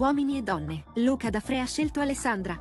Uomini e donne, Luca D'Affrè ha scelto Alessandra.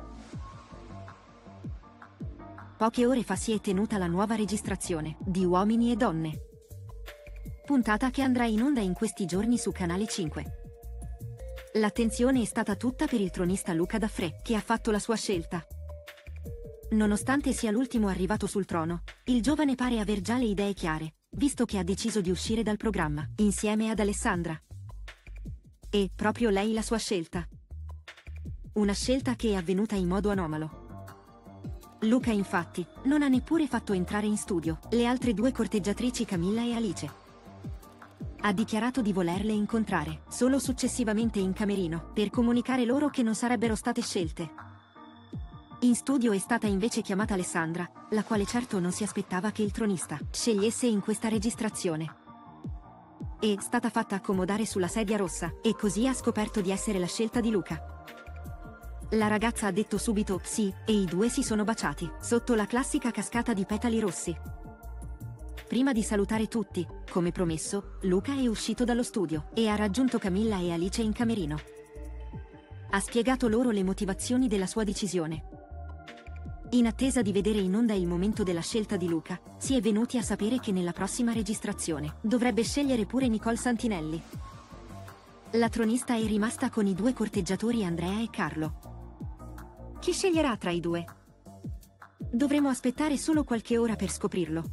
Poche ore fa si è tenuta la nuova registrazione di Uomini e donne, puntata che andrà in onda in questi giorni su Canale 5. L'attenzione è stata tutta per il tronista Luca D'Affrè, che ha fatto la sua scelta. Nonostante sia l'ultimo arrivato sul trono, il giovane pare aver già le idee chiare, visto che ha deciso di uscire dal programma, insieme ad Alessandra. E proprio lei la sua scelta. Una scelta che è avvenuta in modo anomalo. Luca infatti non ha neppure fatto entrare in studio le altre due corteggiatrici Camilla e Alice. Ha dichiarato di volerle incontrare solo successivamente in camerino per comunicare loro che non sarebbero state scelte. In studio è stata invece chiamata Alessandra, la quale certo non si aspettava che il tronista scegliesse in questa registrazione. È stata fatta accomodare sulla sedia rossa e così ha scoperto di essere la scelta di Luca. La ragazza ha detto subito sì e i due si sono baciati sotto la classica cascata di petali rossi. Prima di salutare tutti, come promesso, Luca è uscito dallo studio e ha raggiunto Camilla e Alice in camerino. Ha spiegato loro le motivazioni della sua decisione. In attesa di vedere in onda il momento della scelta di Luca, si è venuti a sapere che nella prossima registrazione dovrebbe scegliere pure Nicole Santinelli. La tronista è rimasta con i due corteggiatori Andrea e Carlo. Chi sceglierà tra i due? Dovremo aspettare solo qualche ora per scoprirlo.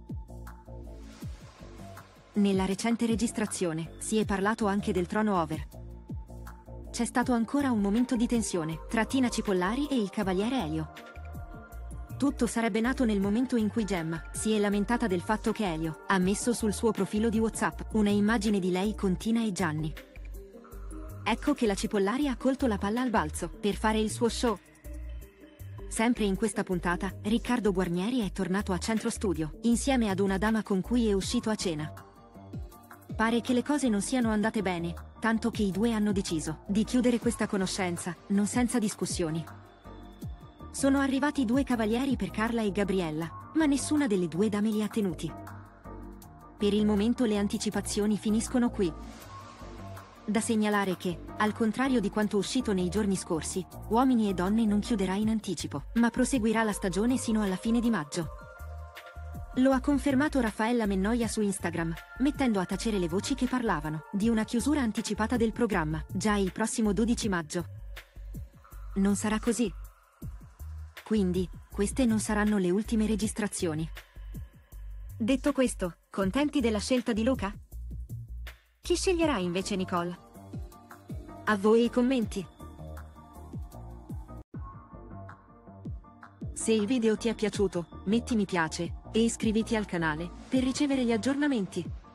Nella recente registrazione si è parlato anche del trono over. C'è stato ancora un momento di tensione tra Tina Cipollari e il cavaliere Elio. Tutto sarebbe nato nel momento in cui Gemma si è lamentata del fatto che Elio ha messo sul suo profilo di WhatsApp una immagine di lei con Tina e Gianni. Ecco che la Cipollari ha colto la palla al balzo per fare il suo show. Sempre in questa puntata, Riccardo Guarnieri è tornato a Centro Studio, insieme ad una dama con cui è uscito a cena. Pare che le cose non siano andate bene, tanto che i due hanno deciso di chiudere questa conoscenza, non senza discussioni. Sono arrivati due cavalieri per Carla e Gabriella, ma nessuna delle due dame li ha tenuti. Per il momento le anticipazioni finiscono qui. Da segnalare che, al contrario di quanto uscito nei giorni scorsi, Uomini e donne non chiuderà in anticipo, ma proseguirà la stagione sino alla fine di maggio. Lo ha confermato Raffaella Mennoia su Instagram, mettendo a tacere le voci che parlavano di una chiusura anticipata del programma, già il prossimo 12 maggio. Non sarà così. Quindi, queste non saranno le ultime registrazioni. Detto questo, contenti della scelta di Luca? Chi sceglierà invece Nicole? A voi i commenti. Se il video ti è piaciuto, metti mi piace e iscriviti al canale per ricevere gli aggiornamenti.